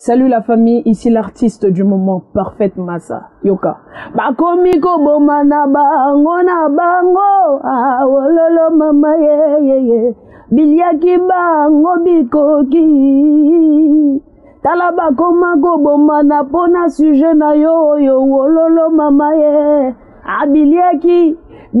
Salut la famille, ici l'artiste du moment, Parfaite Massa, Yoka. Bakomiko bomana bango na bango, ah wololo mama ye, biliaki bango bikoki. Talaba komako bomana pona sujet na yo wololo mama ye, ah biliaki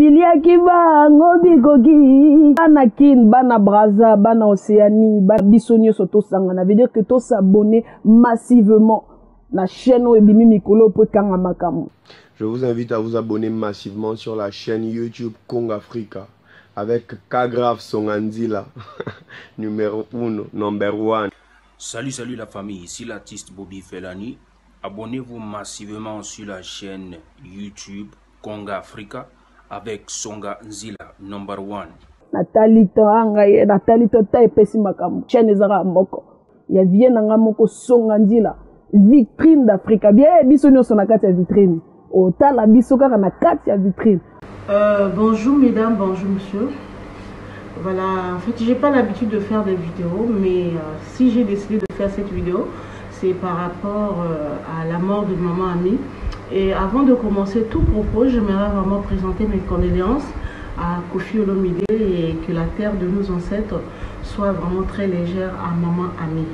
bango bikoki. Bana kin, bana braza, bana Océanie, bana bisonio soto sangana. Veut dire que tous s'abonner massivement la chaîne Webimi Mikolo pour Kangamakamu. Je vous invite à vous abonner massivement sur la chaîne YouTube Kong Africa avec Kagraf Songanzila, numéro 1, number 1. Salut la famille, ici l'artiste Bobby Felani. Abonnez-vous massivement sur la chaîne YouTube Kong Africa avec Songa Nzila, number 1. Nathalie Tota epesi makambo. Chaîne ezara moko. Ya vie nanga moko Songa Nzila. Vitrine d'Afrique. Bien biso nyonso na kati ya vitrine. Otala biso kaka na kati ya vitrine. Bonjour mesdames, bonjour monsieur. Voilà, en fait j'ai pas l'habitude de faire des vidéos, mais si j'ai décidé de faire cette vidéo, c'est par rapport à la mort de maman Ami. Et avant de commencer tout propos, j'aimerais vraiment présenter mes condoléances à Koffi Olomide et que la terre de nos ancêtres soit vraiment très légère à maman Ami.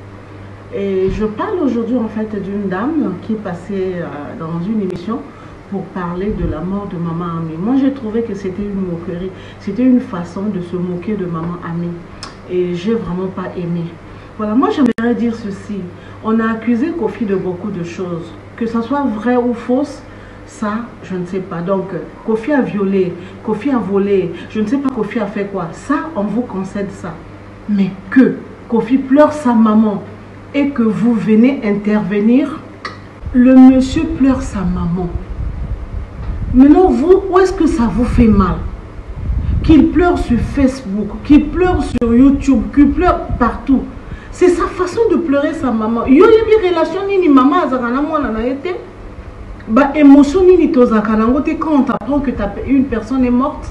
Et je parle aujourd'hui en fait d'une dame qui est passée dans une émission pour parler de la mort de maman Ami. Moi j'ai trouvé que c'était une moquerie, c'était une façon de se moquer de maman Ami. Et j'ai vraiment pas aimé. Voilà, moi j'aimerais dire ceci. On a accusé Koffi de beaucoup de choses. Que ça soit vrai ou fausse, ça, je ne sais pas. Donc, Koffi a violé, Koffi a volé, je ne sais pas Koffi a fait quoi. Ça, on vous concède ça. Mais que Koffi pleure sa maman et que vous venez intervenir, le monsieur pleure sa maman. Maintenant, vous, où est-ce que ça vous fait mal? Qu'il pleure sur Facebook, qu'il pleure sur YouTube, qu'il pleure partout. C'est sa façon de pleurer sa maman. Yo yebi relation ni maman azakana mwana na été. Ba émotion ni tozakana ngote quand on t'apprend que une personne est morte.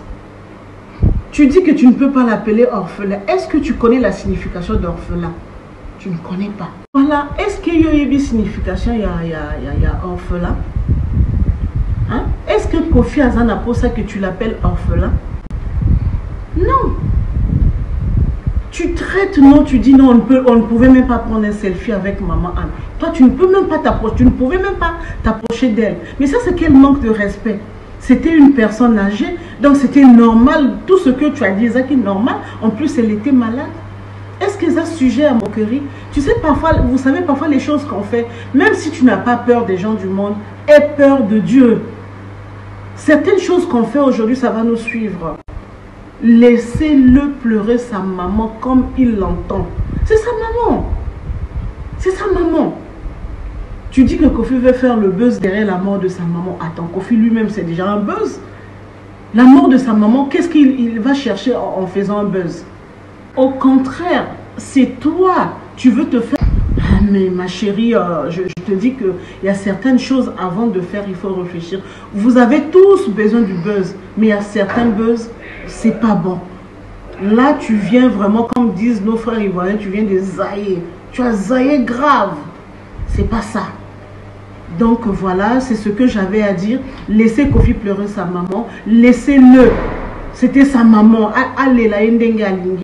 Tu dis que tu ne peux pas l'appeler orphelin. Est-ce que tu connais la signification d'orphelin? Tu ne connais pas. Voilà. Est-ce que yo yebi signification ya orphelin? Hein? Est-ce que Koffi Azana pour ça que tu l'appelles orphelin? Non. Tu traites, non, tu dis non, on ne pouvait même pas prendre un selfie avec maman Anne. Toi, tu ne peux même pas t'approcher, tu ne pouvais même pas t'approcher d'elle. Mais ça, c'est quel manque de respect. C'était une personne âgée, donc c'était normal. Tout ce que tu as dit, c'est normal. En plus, elle était malade. Est-ce que c'est un sujet à moquerie? Tu sais, parfois, vous savez, parfois les choses qu'on fait, même si tu n'as pas peur des gens du monde, aie peur de Dieu. Certaines choses qu'on fait aujourd'hui, ça va nous suivre. Laissez-le pleurer sa maman comme il l'entend. C'est sa maman. C'est sa maman. Tu dis que Koffi veut faire le buzz derrière la mort de sa maman. Attends, Koffi lui-même, c'est déjà un buzz. La mort de sa maman, qu'est-ce qu'il va chercher en faisant un buzz? Au contraire, c'est toi. Tu veux te faire... Mais ma chérie, je te dis qu'il y a certaines choses avant de faire, il faut réfléchir. Vous avez tous besoin du buzz, mais il y a certains buzz, c'est pas bon. Là, tu viens vraiment, comme disent nos frères ivoiriens, tu viens de zailler. Tu as zaillé grave. C'est pas ça. Donc voilà, c'est ce que j'avais à dire. Laissez Koffi pleurer sa maman. Laissez-le. C'était sa maman. Allez, la